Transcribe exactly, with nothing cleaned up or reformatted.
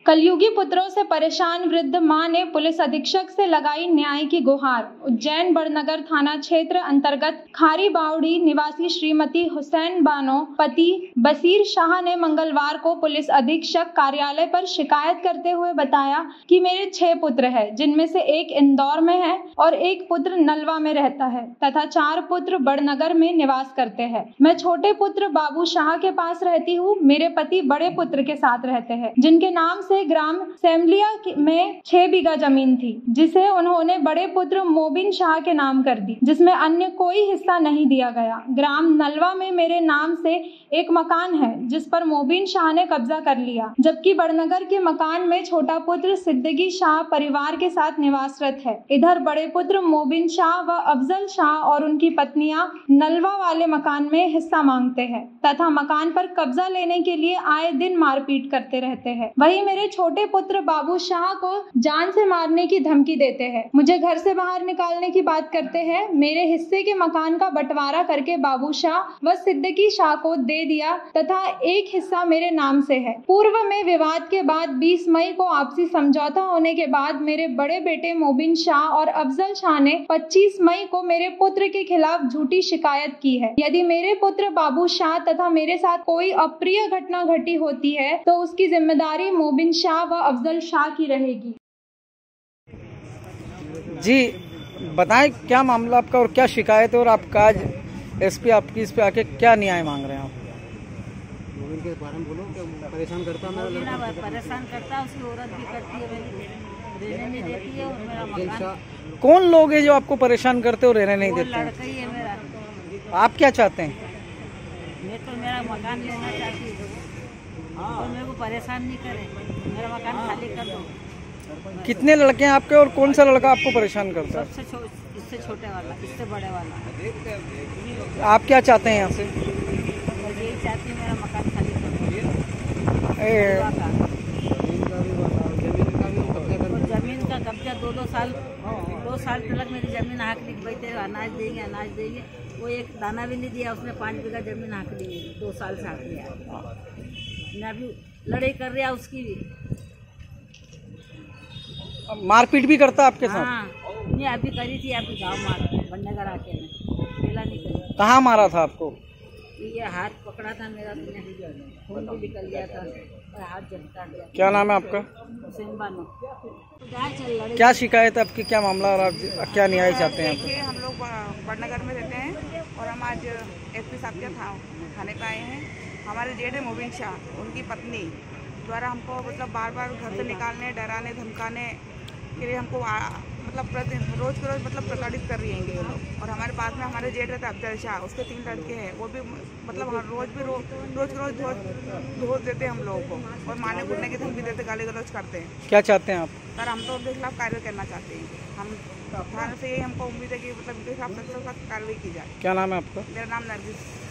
कलयुगी पुत्रों से परेशान वृद्ध मां ने पुलिस अधीक्षक से लगाई न्याय की गुहार। उज्जैन बड़नगर थाना क्षेत्र अंतर्गत खारी बावड़ी निवासी श्रीमती हुसैन बानो पति बसीर शाह ने मंगलवार को पुलिस अधीक्षक कार्यालय पर शिकायत करते हुए बताया कि मेरे छह पुत्र हैं, जिनमें से एक इंदौर में है और एक पुत्र नलवा में रहता है तथा चार पुत्र बड़नगर में निवास करते हैं। मैं छोटे पुत्र बाबू शाह के पास रहती हूँ। मेरे पति बड़े पुत्र के साथ रहते हैं, जिनके नाम से ग्राम सेमलिया में छह बीघा जमीन थी, जिसे उन्होंने बड़े पुत्र मोबिन शाह के नाम कर दी, जिसमें अन्य कोई हिस्सा नहीं दिया गया। ग्राम नलवा में मेरे नाम से एक मकान है, जिस पर मोबिन शाह ने कब्जा कर लिया, जबकि बड़नगर के मकान में छोटा पुत्र सिद्दीकी शाह परिवार के साथ निवासरत है। इधर बड़े पुत्र मोबिन शाह व अफजल शाह और उनकी पत्नियां नलवा वाले मकान में हिस्सा मांगते हैं तथा मकान पर कब्जा लेने के लिए आए दिन मारपीट करते रहते हैं। वहीं मेरे छोटे पुत्र बाबू शाह को जान से मारने की धमकी देते हैं, मुझे घर से बाहर निकालने की बात करते हैं। मेरे हिस्से के मकान का बंटवारा करके बाबू शाह व सिद्दीकी शाह को दे दिया तथा एक हिस्सा मेरे नाम से है। पूर्व में विवाद के बाद बीस मई को आपसी समझौता होने के बाद मेरे बड़े बेटे मोबिन शाह और अफजल शाह ने पच्चीस मई को मेरे पुत्र के खिलाफ झूठी शिकायत की है। यदि मेरे पुत्र बाबू शाह तथा मेरे साथ कोई अप्रिय घटना घटी होती है तो उसकी जिम्मेदारी मोबिन शाह व अफजल शाह की रहेगी। जी बताएं, क्या मामला आपका और क्या शिकायत है और आपका आज एसपी आपकी इस पे आके क्या न्याय मांग रहे हैं आप? मोबिन के बारे में बोलो। क्या परेशान करता मेरा लड़का? परेशान करता, उसकी औरत भी करती है, मेरी रहने नहीं देती है और मेरा मकान। कौन लोग हैं जो आपको परेशान करते और रहने नहीं देते? लड़का ही है मेरा। आप क्या चाहते हैं? मैं तो मेरा मकान लेना चाहती हूँ और मेरे को परेशान नहीं करे, मेरा मकान खाली कर दो। कितने लड़के हैं आपके और कौन सा लड़का आपको परेशान करता है? सबसे छो, इससे छोटे वाला, इससे बड़े वाला। आप क्या चाहते हैं यहाँ से? मैं यही चाहती हूँ, मेरा मकान खाली कर दो। ए, जमीन का कब्जा दो दो साल दो साल तक मेरी जमीन हक लिख बैठे, अनाज देंगे अनाज देंगे, वो एक दाना भी नहीं दिया। उसने पाँच बीघा जमीन हक ली, दो साल से हक लिया। मैं अभी लड़ाई कर रहा उसकी भी। मारपीट भी करता आपके साथ? हाँ, नहीं अभी करी थी, अभी गाँव मार बन्नेगर आके पहला नहीं करी। कहाँ मारा था आपको? ये हाथ पकड़ा था मेरा, खून भी निकल गया था और हाथ जमता गया। क्या नाम है आपका? हुसैन बानो। क्या शिकायत है आपकी, क्या मामला और आप क्या न्याय चाहते हैं? देखिए, हम लोग बड़नगर में रहते हैं और हम आज एसपी साहब के थाने पे आए हैं। हमारे जेठ है मोबिन शाह, उनकी पत्नी द्वारा हमको मतलब बार बार घर से निकालने, डराने, धमकाने के लिए हमको आ, मतलब प्रति रोज के रोज मतलब प्रताड़ित कर रही हैं ये लोग। और हमारे पास में हमारे जेठ रहते अफजल शाह, उसके तीन लड़के हैं, वो भी मतलब रोज भी रो, रोज रोज धोस धोस देते हम लोगों को और मारने कूटने की धमकी देते, गाली गलौज करते हैं। क्या चाहते हैं आप? सर, हम तो उनके खिलाफ कार्रवाई करना चाहते हैं। हम थाने से यही हमको उम्मीद है कि मतलब उनके खिलाफ सख्त से सख्त कार्रवाई की जाए। क्या नाम है आपका? मेरा नाम नरगिस।